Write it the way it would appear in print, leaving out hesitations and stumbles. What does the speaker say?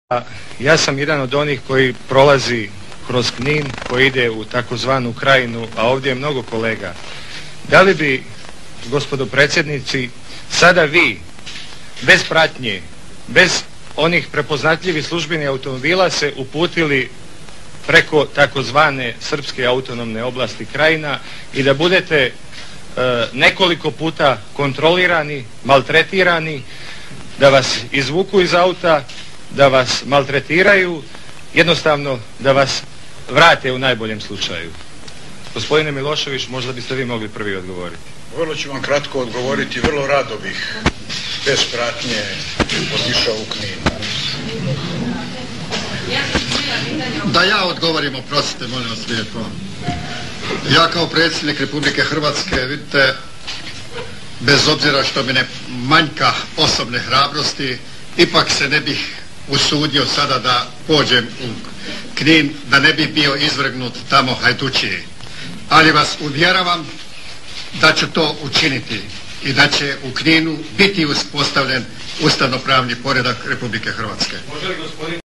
Ja sam jedan od onih koji prolazi kroz Knin, koji ide u takozvanu Krajinu, a ovdje je mnogo kolega. Da li bi, gospodo predsjednici, sada vi, bez pratnje, bez onih prepoznatljivih službenih automobila se uputili preko takozvane Srpske autonomne oblasti Krajina i da budete nekoliko puta kontrolirani, maltretirani, da vas izvuku iz auta, da vas maltretiraju, jednostavno da vas vrate u najboljem slučaju. Gospodine Milošević, možda biste vi mogli prvi odgovoriti. Vrlo ću vam kratko odgovoriti, vrlo rado bih bez pratnje otišao u Knin. Da ja odgovorim, oprostite, molim vas lijepo. Ja kao predsjednik Republike Hrvatske, vidite, bez obzira što mi ne manjka osobne hrabrosti, ipak se ne bih usudio sada da pođem u Knin, da ne bih bio izvrgnut tamo hajdučiji. Ali vas uvjeravam da ću to učiniti i da će u Kninu biti uspostavljen ustavnopravni poredak Republike Hrvatske.